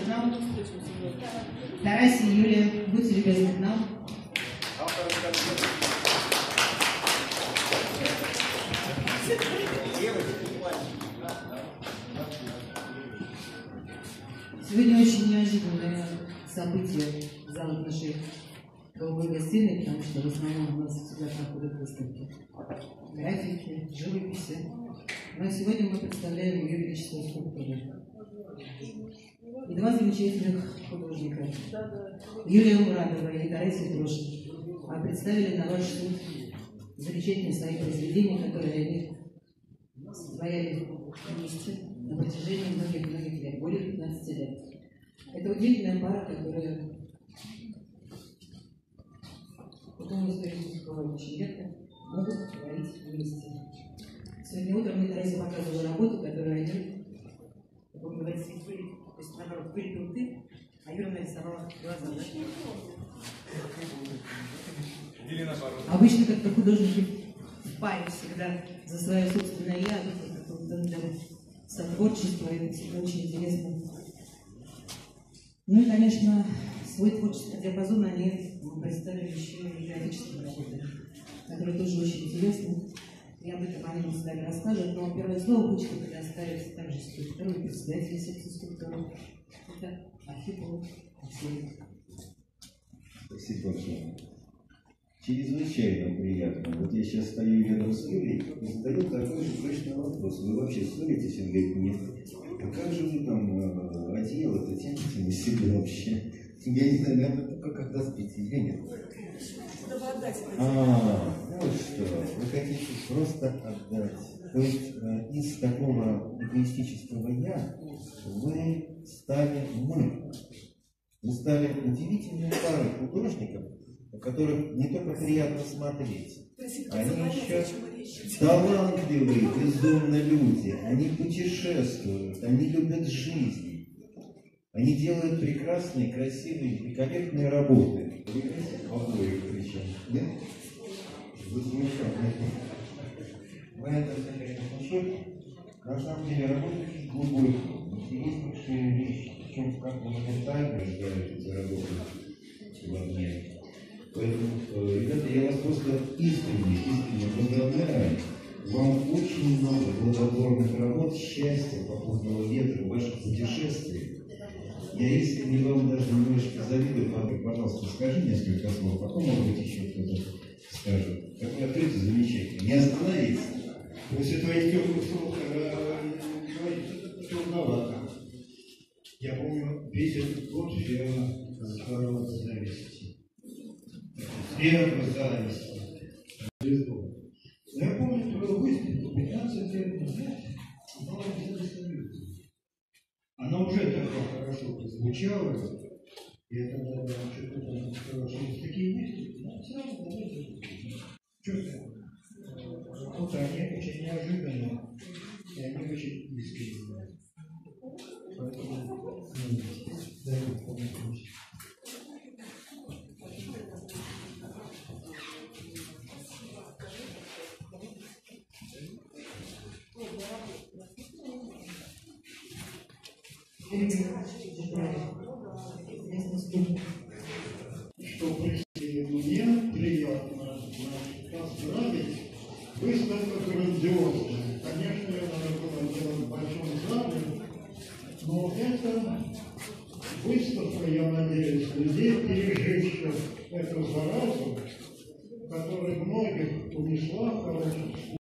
к нам. Тарасий Юлия, будьте любезны к нам. Сегодня очень неожиданное событие в залах нашей голубой гостиной, потому что в основном у нас всегда проходят выставки, графики, живописи. Но сегодня мы представляем Ее Величество скульптуры. И два замечательных художника, Юлия Мурадова и Тарасий Трошин, представили на ваш суд замечательные свои произведения, которые они творили вместе на протяжении многих-многих лет, более 15 лет. Это удивительная пара, которая потом в истории бывает очень редко, могут творить вместе. Сегодня утром мне Тарасий показывала работу, которую они, как он говорит, светили, то есть наоборот, вылепил ты, а Юра нарисовала глаза. Да? Или наоборот. Обычно как-то художники в паре всегда за свое собственное я, для сотворчества, это всегда очень интересно. Ну и, конечно, свой творческий диапазон они представили еще и графические работы, которые тоже очень интересны. И об этом они нам с вами расскажут. Но первое слово хочется предоставить также скульптору и председателю секции скульптуры. Это Архипов Алексей. Спасибо большое. Чрезвычайно приятно. Вот я сейчас стою рядом с Юлей и задаю такой же точный вопрос. Вы вообще ссоритесь? Он говорит, нет. А как же вы там одеяло-то тянете на себя вообще? Я не знаю, наверное, только когда спите. Я нет. Вот что. Вы хотите просто отдать. То есть из такого эгоистического «я» вы стали мы. Вы стали удивительной парой художников, у которых не только приятно смотреть, они еще талантливые, безумные люди, они путешествуют, они любят жизнь, они делают прекрасные, красивые, великолепные работы. Вы видите, обои причем, нет? Вы замечательные. Вы это, конечно, слушали. На самом деле, работаете глубокие, интереснейшие вещи. Причем как моментально играют эти работы во мне. Поэтому, ребята, я вас просто искренне поздравляю. Вам очень много плодотворных работ, счастья, попутного ветра в ваших путешествиях. Я искренне вам даже немножечко завидую. Пожалуйста, скажи несколько слов, потом, может быть, еще кто-то скажет. Какой открытый, замечательный. Не остановиться. После твоих теплых слов трудновато. Я помню, весь этот год фирма разговаривала о зависимости. Фирма зависимости. Я помню, это было выставка 15 лет назад. Она уже так хорошо прозвучала. И это, наверное, что-то там сказала, что есть такие выставки. Но сразу давайте. Что-то. Вот они очень неожиданные. И они очень искренние. Поэтому даю помощь. Что пришли мне, приятно поздравить. Выставка грандиозная. Конечно, ее надо было делать в большом зале, но это выставка, я надеюсь, людей, переживших эту заразу, которая многих унесла в хорошем